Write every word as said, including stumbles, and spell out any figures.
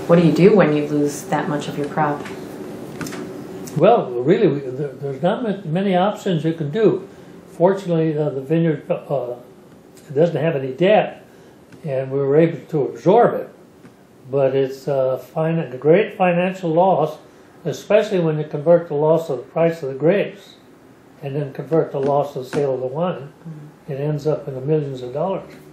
what do you do when you lose that much of your crop? Well, really, we, there, there's not many options you can do. Fortunately, uh, the vineyard uh, doesn't have any debt, and we were able to absorb it. But it's uh, fin a great financial loss, especially when you convert the loss of the price of the grapes and then convert the loss of the sale of the wine. Mm-hmm. It ends up in the millions of dollars.